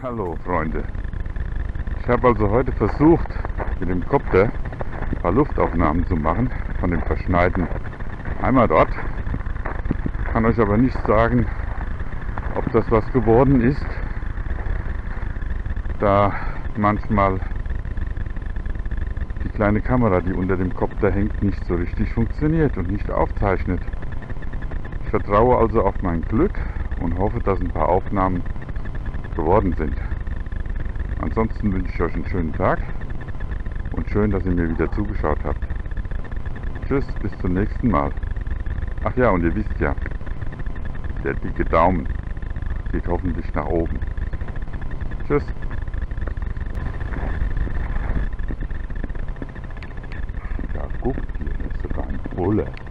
Hallo Freunde, ich habe also heute versucht mit dem Kopter ein paar Luftaufnahmen zu machen von dem verschneiten Heimatort. Kann euch aber nicht sagen, ob das was geworden ist, da manchmal die kleine Kamera, die unter dem Kopter hängt, nicht so richtig funktioniert und nicht aufzeichnet. Ich vertraue also auf mein Glück und hoffe, dass ein paar Aufnahmen geworden sind. Ansonsten wünsche ich euch einen schönen Tag und schön, dass ihr mir wieder zugeschaut habt. Tschüss, bis zum nächsten Mal. Ach ja, und ihr wisst ja, der dicke Daumen geht hoffentlich nach oben. Tschüss. Ja, guckt, hier ist sogar ein Bulle.